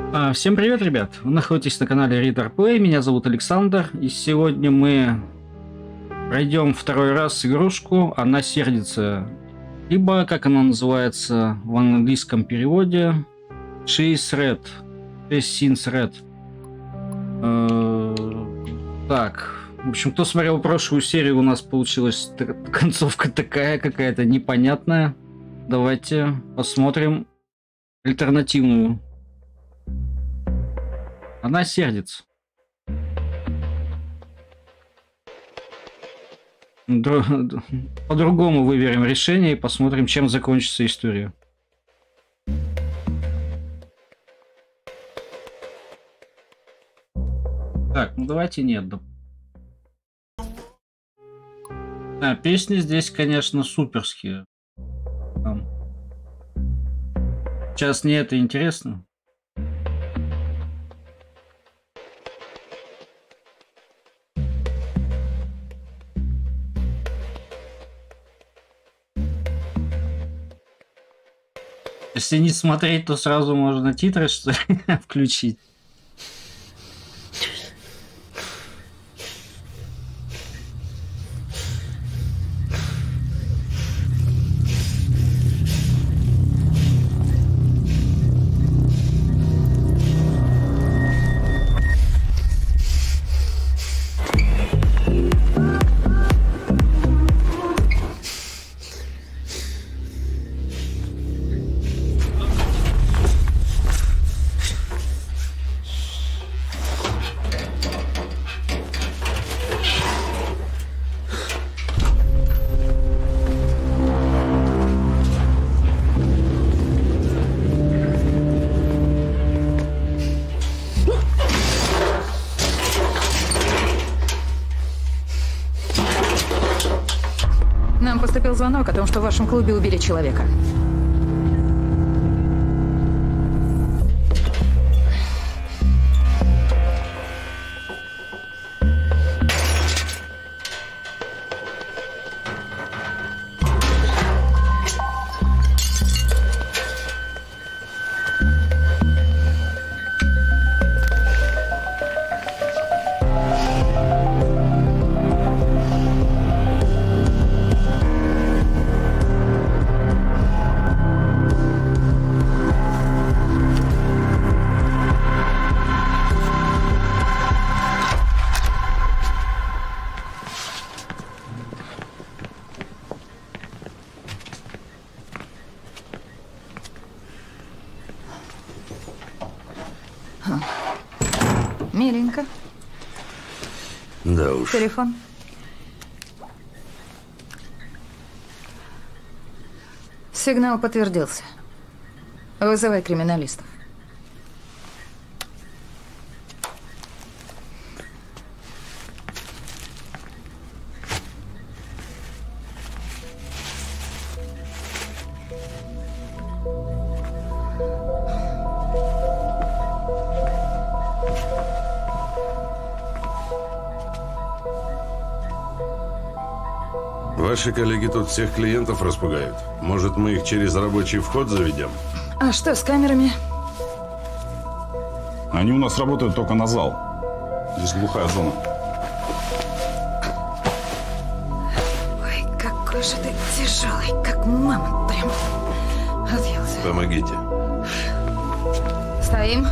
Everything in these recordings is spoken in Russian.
Всем привет, ребят! Вы находитесь на канале Reader Play, меня зовут Александр, и сегодня мы пройдем второй раз игрушку «Она сердится», либо, как она называется в английском переводе, She's Red, She's Red. Так, в общем, кто смотрел прошлую серию, у нас получилась концовка такая какая-то непонятная. Давайте посмотрим альтернативную. Она сердится. По-другому выберем решение и посмотрим, чем закончится история. Так, ну давайте нет. Песни здесь, конечно, суперские. Сейчас не это интересно. Если не смотреть, то сразу можно титры, что ли, включить. Нам поступил звонок о том, что в вашем клубе убили человека. Миленько. Да уж. Телефон. Сигнал подтвердился. Вызывай криминалистов. Ваши коллеги тут всех клиентов распугают. Может, мы их через рабочий вход заведем? А что с камерами? Они у нас работают только на зал. Здесь глухая зона. Ой, какой же ты тяжелый, как мамонт прям. Отъелся. Помогите. Стоим.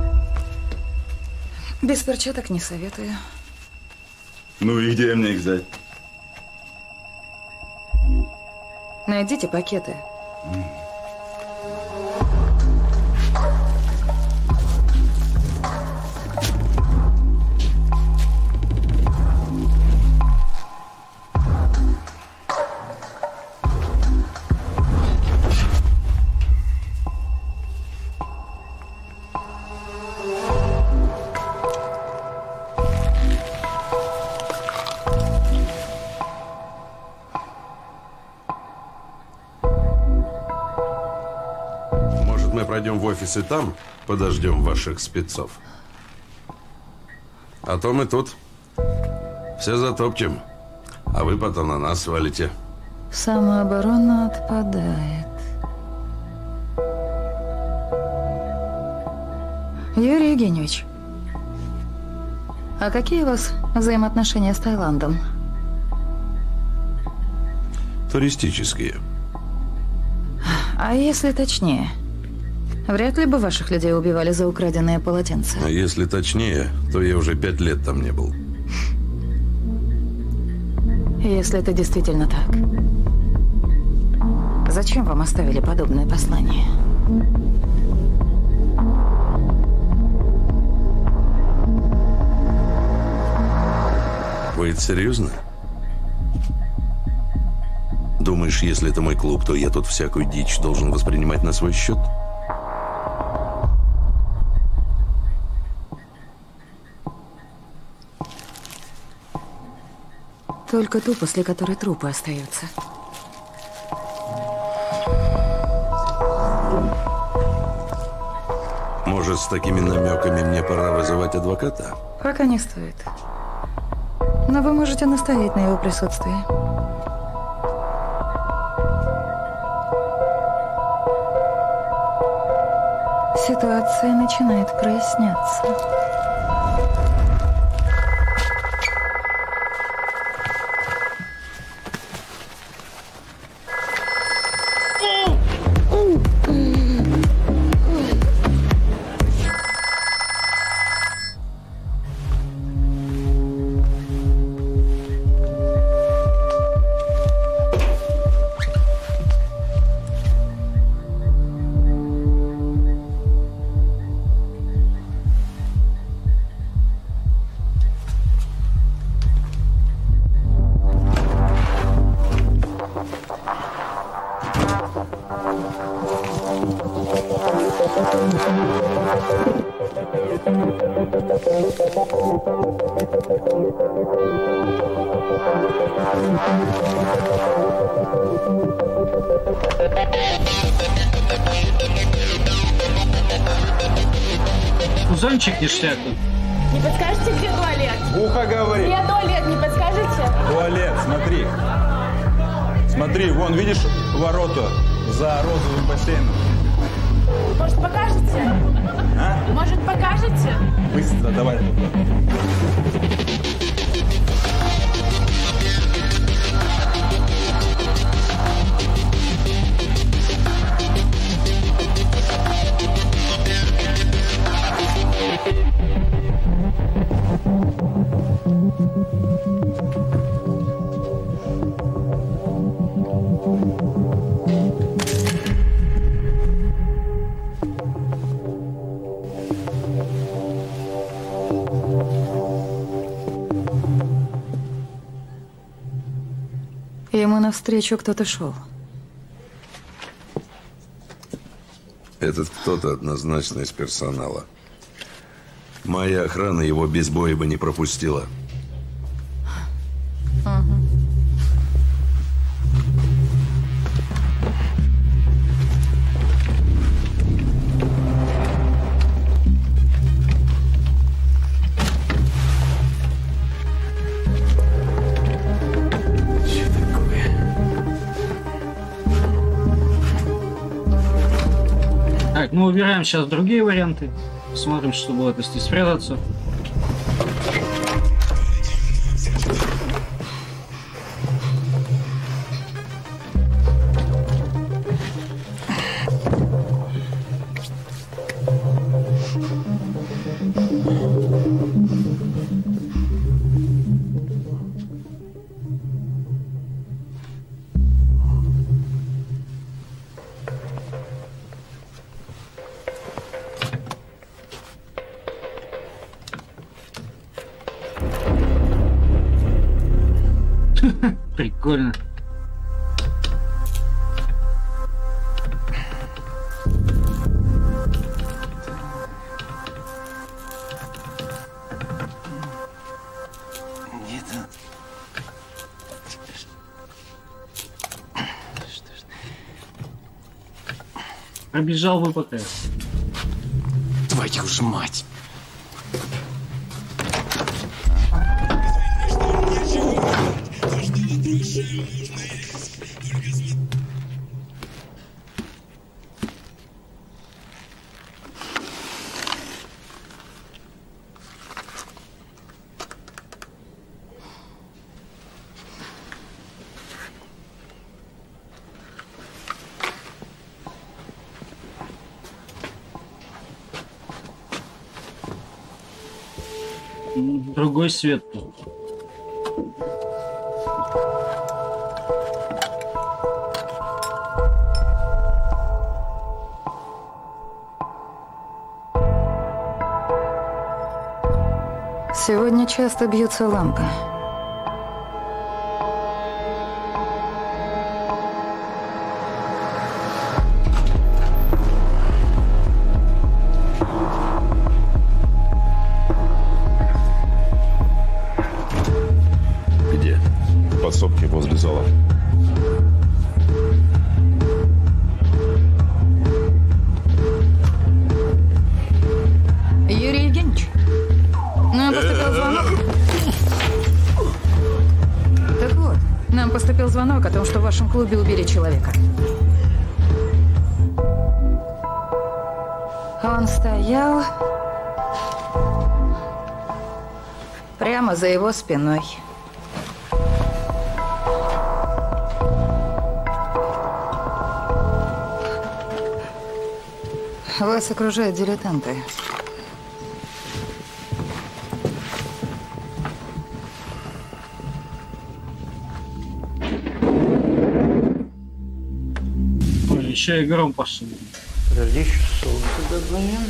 Без перчаток не советую. Ну и где мне их взять? Найдите пакеты. Пройдем в офис и там подождем ваших спецов. А то мы тут все затопчем, а вы потом на нас свалите. Самооборона отпадает. Юрий Евгеньевич, а какие у вас взаимоотношения с Таиландом? Туристические. А если точнее? Вряд ли бы ваших людей убивали за украденные полотенца. А если точнее, то я уже 5 лет там не был. Если это действительно так, зачем вам оставили подобное послание? Вы это серьезно? Думаешь, если это мой клуб, то я тут всякую дичь должен воспринимать на свой счет? Только ту, после которой трупы остаются. Может, с такими намеками мне пора вызывать адвоката? Пока не стоит. Но вы можете настоять на его присутствии. Ситуация начинает проясняться. Пузончик ништяк тут. Не подскажете, где туалет? Ухо говори. Где туалет, не подскажете? Туалет, смотри. Смотри, вон, видишь ворота за розовым бассейном? Может, покажете? А? Может, покажете? Быстро, давай туда. Ему навстречу кто-то шел. Этот кто-то однозначно из персонала. Моя охрана его без боя бы не пропустила. Так, мы выбираем сейчас другие варианты. Смотрим, что будет, если спрятаться. Прикольно. Пробежал бы пока. Твою ж мать! Другой свет. Сегодня часто бьются лампы. Где? В подсобке возле зала. Юрий Евгеньевич, нам поступил звонок. Так вот, нам поступил звонок о том, что в вашем клубе убили человека. Он стоял прямо за его спиной. Вас окружают дилетанты. Ой, еще и гром пошел. Подожди, еще соус добавим.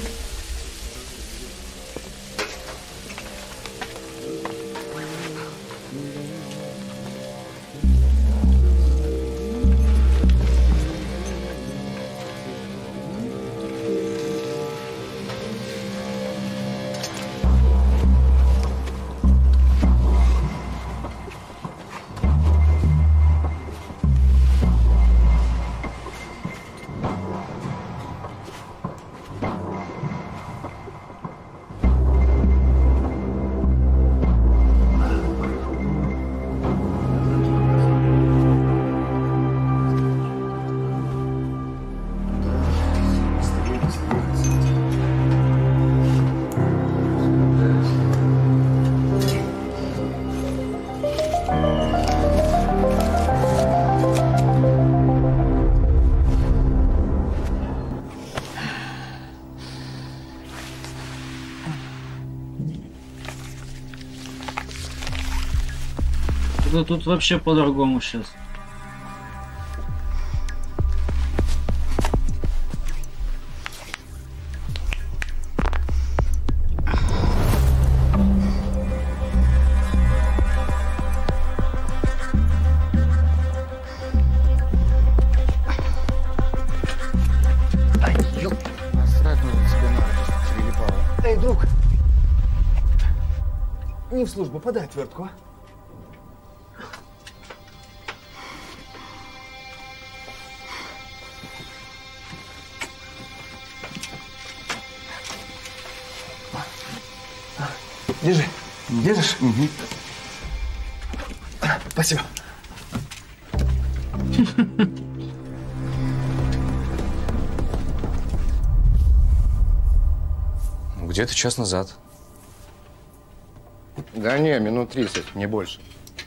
Ну тут вообще по-другому сейчас. Эй, друг! Не в службу, подай отвертку, а? Держи. Держишь? Угу. Спасибо. Где-то час назад. Да не, минут 30, не больше.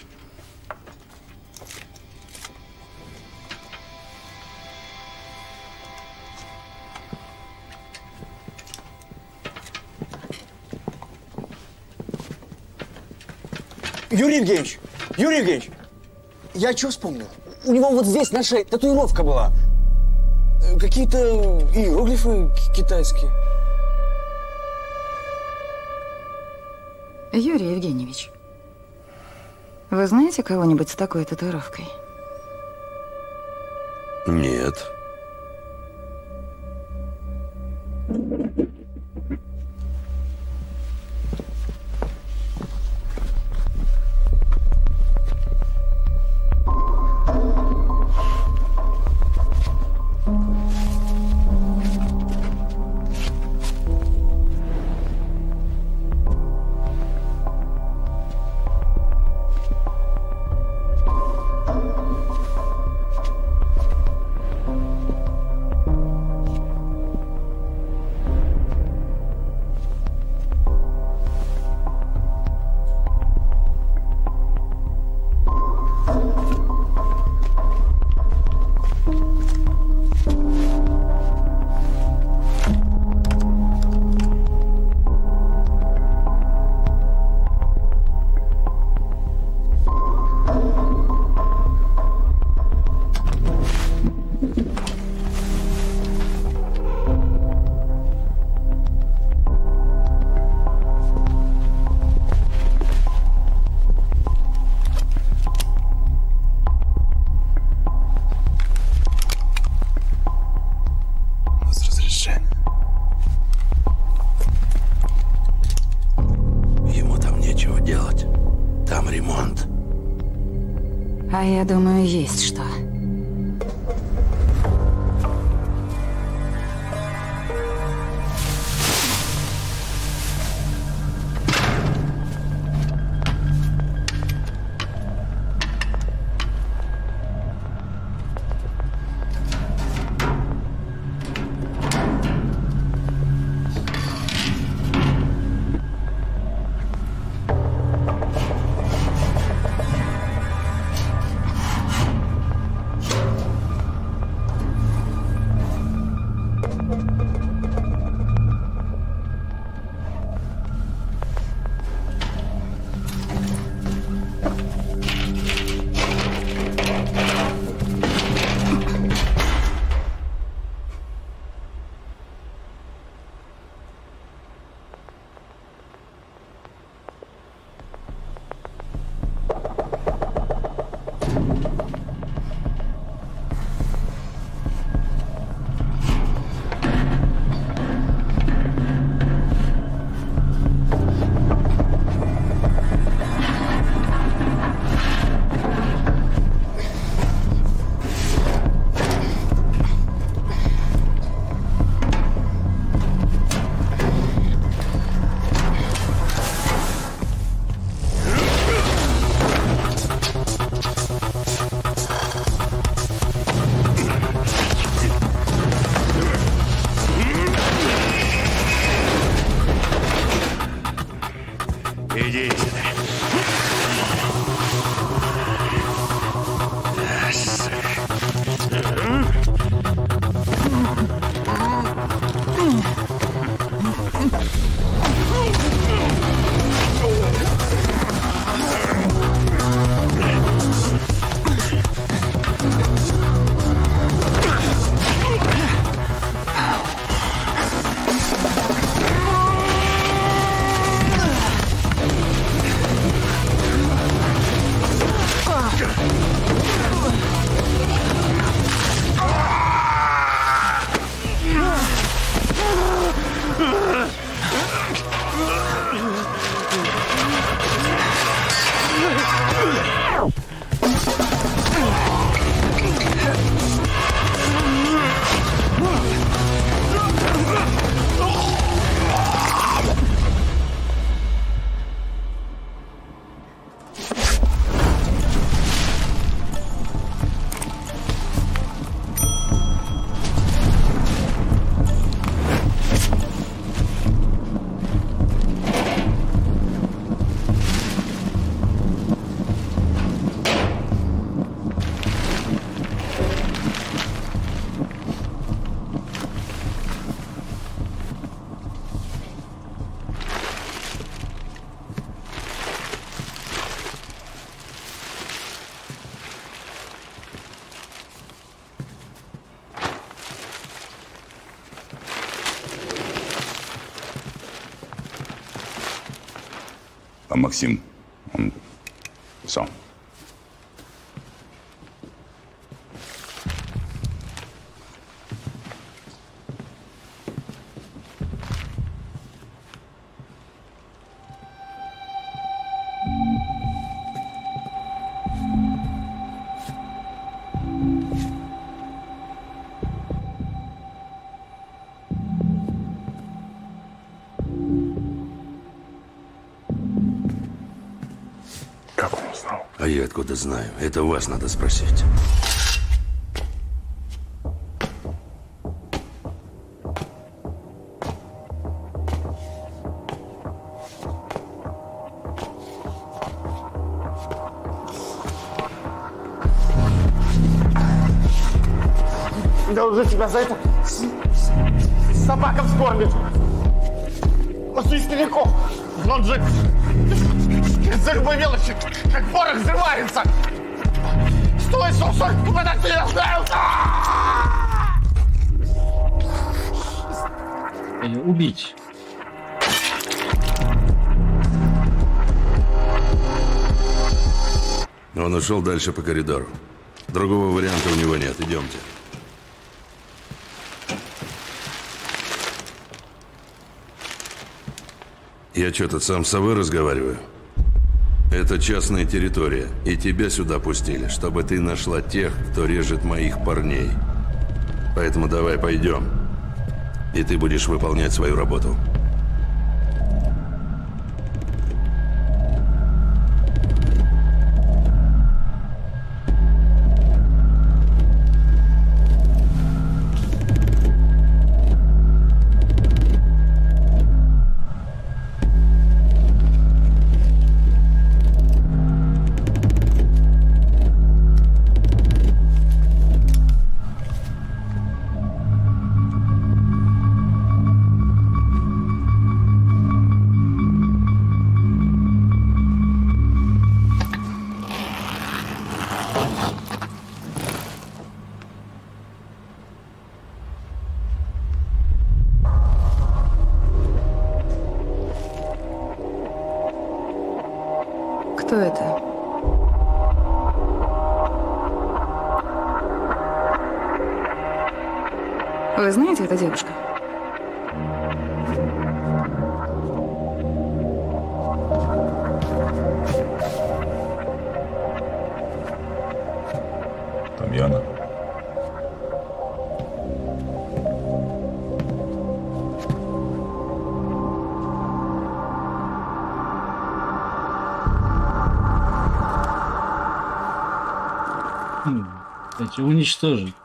Юрий Евгеньевич! Юрий Евгеньевич! Я что вспомнил? У него вот здесь на шее татуировка была. Какие-то иероглифы китайские. Юрий Евгеньевич, вы знаете кого-нибудь с такой татуировкой? Нет. ремонт. А я думаю, есть что. Иди сюда. А Максим, он сам. А я откуда знаю? Это вас надо спросить. Должен тебя за это собакам скормить. После стариков. Он же из-за любой мелочи, как порох взрывается. Стой, сосок, подожди, я знаю. Убить. Он ушел дальше по коридору. Другого варианта у него нет. Идемте. Я что, тут сам с собой разговариваю? Это частная территория, и тебя сюда пустили, чтобы ты нашла тех, кто режет моих парней. Поэтому давай пойдем, и ты будешь выполнять свою работу. Кто это? Вы знаете эту девушку? Тамьяна. Кстати, уничтожить.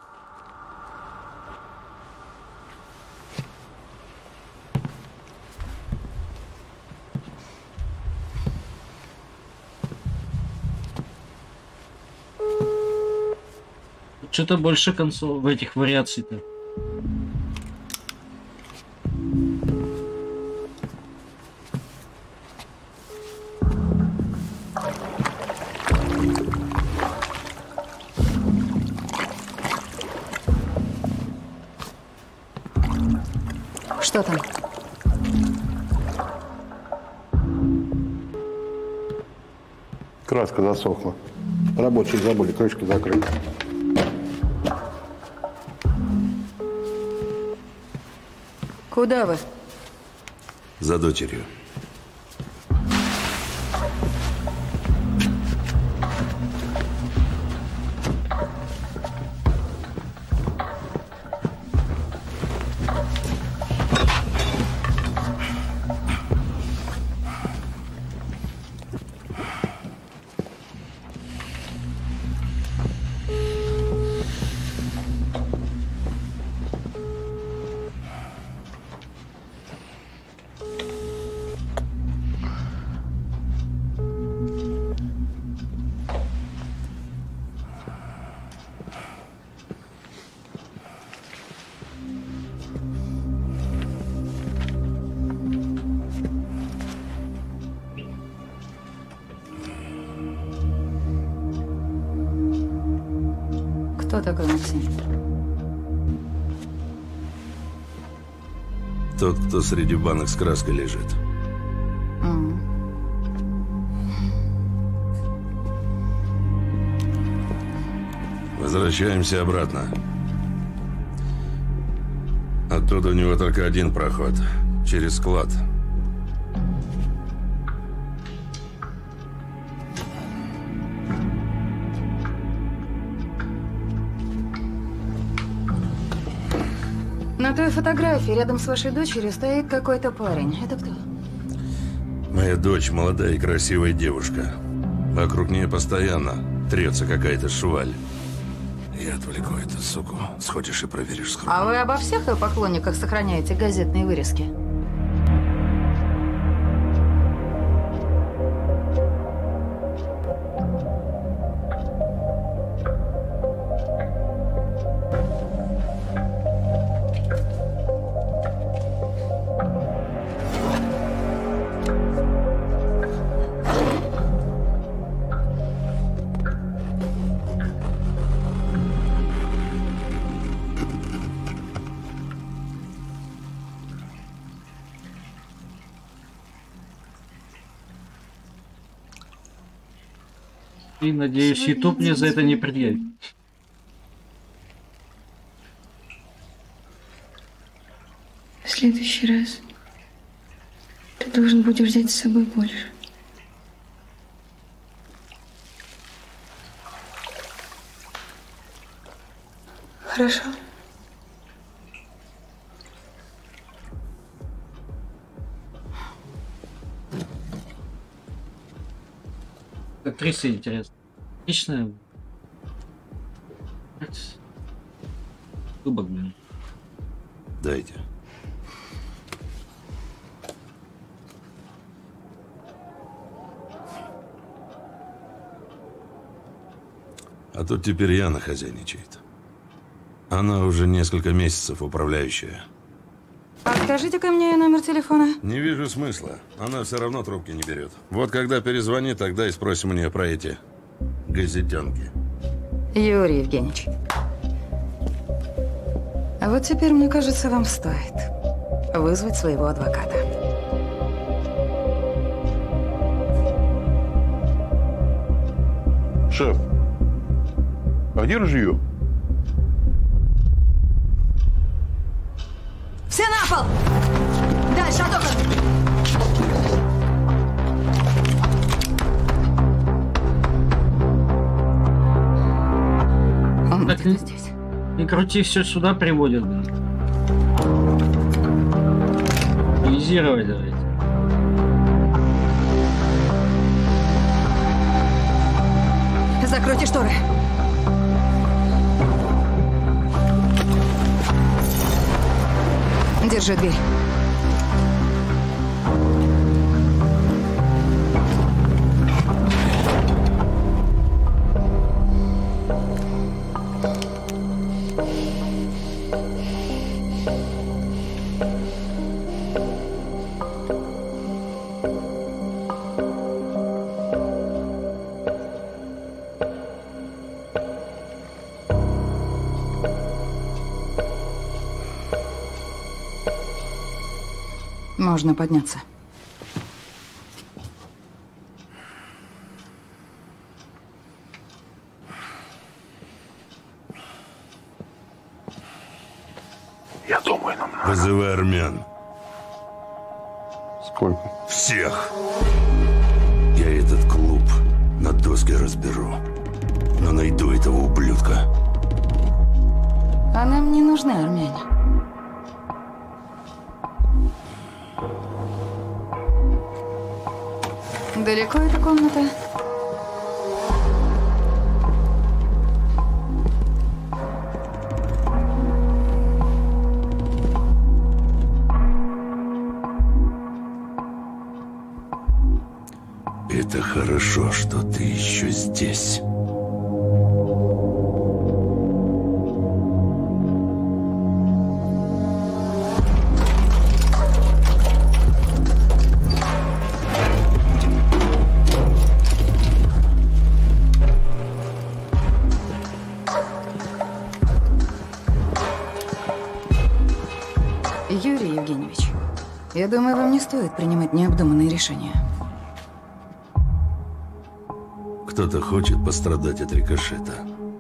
Что-то больше концов в этих вариаций-то. Что там? Краска засохла. Рабочие забыли крышку закрыть. Куда вы? За дочерью. Кто такой Максим? Тот, кто среди банок с краской лежит. Возвращаемся обратно. Оттуда у него только один проход. Через склад. На той фотографии рядом с вашей дочерью стоит какой-то парень. Это кто? Моя дочь молодая и красивая девушка. Вокруг нее постоянно трется какая-то шваль. Я отвлеку эту суку. Сходишь и проверишь скоро. А вы обо всех ее поклонниках сохраняете газетные вырезки? И, надеюсь, YouTube мне за это не предъявит. В следующий раз ты должен будешь взять с собой больше. Хорошо. Актриса интересная. Отличная. Кубок, блин. Дайте. А тут теперь Яна хозяйничает. Она уже несколько месяцев управляющая. Подскажите-ка мне номер телефона. Не вижу смысла. Она все равно трубки не берет. Вот когда перезвони, тогда и спросим у нее про эти газетенки. Юрий Евгеньевич. А вот теперь, мне кажется, вам стоит вызвать своего адвоката. Шеф, а где ружье? Все на пол! Дальше, от окон! Он Так, где-то здесь. Не крути, все сюда приводит, блин. Анализировать давайте. Закройте шторы. Держи дверь. Можно подняться. Я думаю, нам надо. Вызывай армян. Сколько? Всех. Я этот клуб на доски разберу. Но найду этого ублюдка. А нам не нужны армяне. Далеко эта комната? Это хорошо, что ты еще здесь. Юрий Евгеньевич, я думаю, вам не стоит принимать необдуманные решения. Кто-то хочет пострадать от рикошета.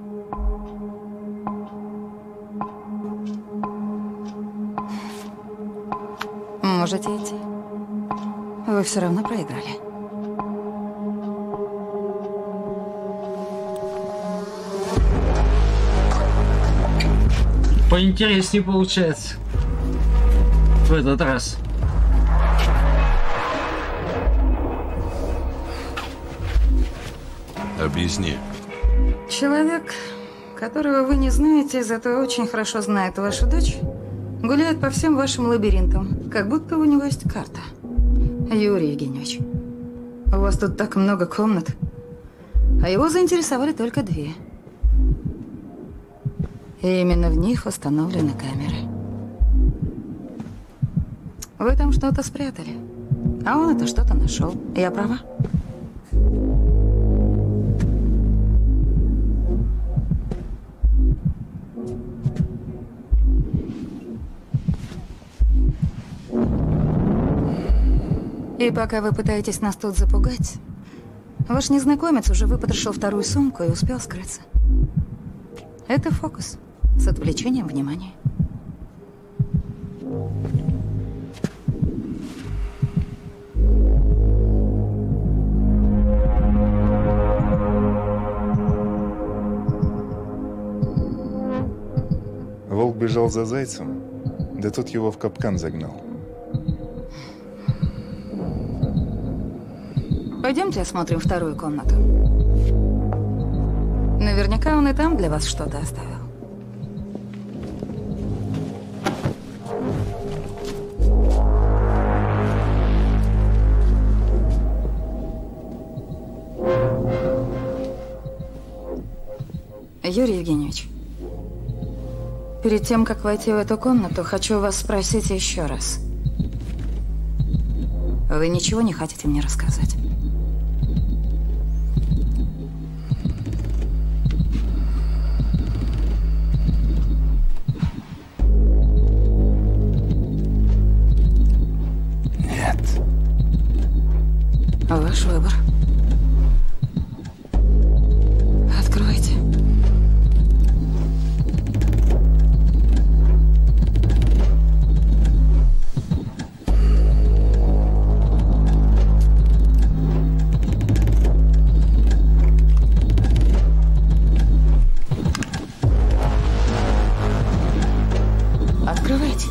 Можете идти. Вы все равно проиграли. Поинтереснее получается. В этот раз. Объясни. Человек, которого вы не знаете, зато очень хорошо знает вашу дочь, гуляет по всем вашим лабиринтам, как будто у него есть карта. Юрий Евгеньевич, у вас тут так много комнат, а его заинтересовали только 2. И именно в них установлены камеры. Вы там что-то спрятали, а он это что-то нашел. Я права? И пока вы пытаетесь нас тут запугать, ваш незнакомец уже выпотрошил 2-ю сумку и успел скрыться. Это фокус с отвлечением внимания. побежал за зайцем, да тот его в капкан загнал. Пойдемте осмотрим вторую комнату. Наверняка он и там для вас что-то оставил. Юрий Евгеньевич, перед тем, как войти в эту комнату, хочу вас спросить еще раз. Вы ничего не хотите мне рассказать? Нет. Ваш выбор. Откройте. Открывайте.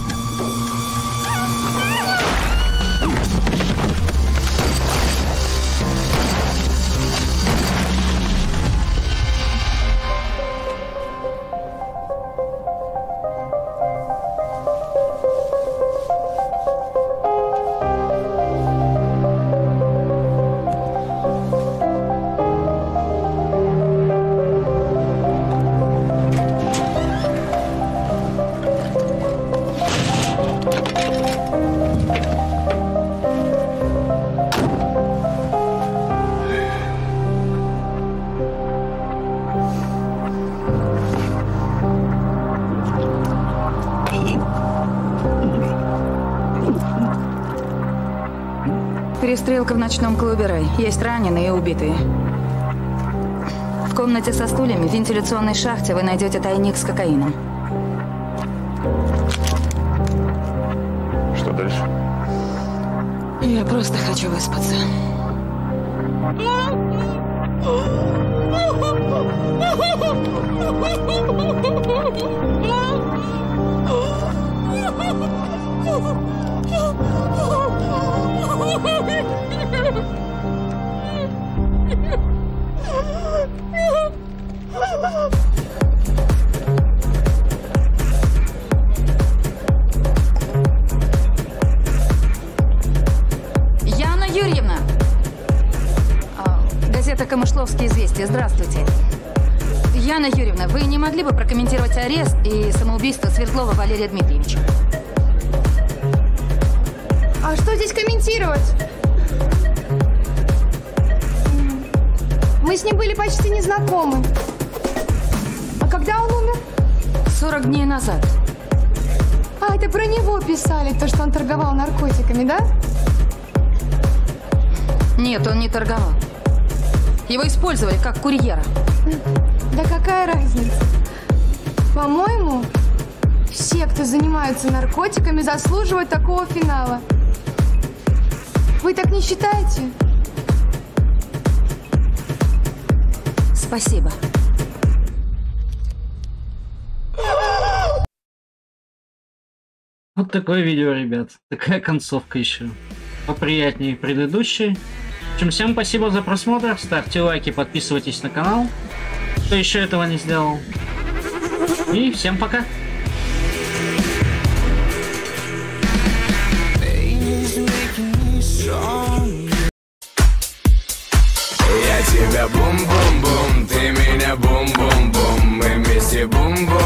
Перестрелка в ночном клубе «Рай». Есть раненые и убитые. В комнате со стульями в вентиляционной шахте вы найдете тайник с кокаином. Что дальше? Я просто хочу выспаться. Яна Юрьевна! Газета «Камышловские известия». Здравствуйте. Яна Юрьевна, вы не могли бы прокомментировать арест и самоубийство Свердлова Валерия Дмитриевича? А что здесь комментировать? Мы с ним были почти не знакомы. А когда он умер? 40 дней назад. А, это про него писали, то, что он торговал наркотиками, да? Нет, он не торговал. Его использовали как курьера. Да какая разница? По-моему, все, кто занимаются наркотиками, заслуживают такого финала. Вы так не считаете? Спасибо. Вот такое видео, ребят. Такая концовка еще. Поприятнее предыдущей. В общем, всем спасибо за просмотр. Ставьте лайки, подписывайтесь на канал, кто еще этого не сделал. И всем пока. Я тебя бум-бум-бум, ты меня бум-бум-бум, мы вместе бум-бум.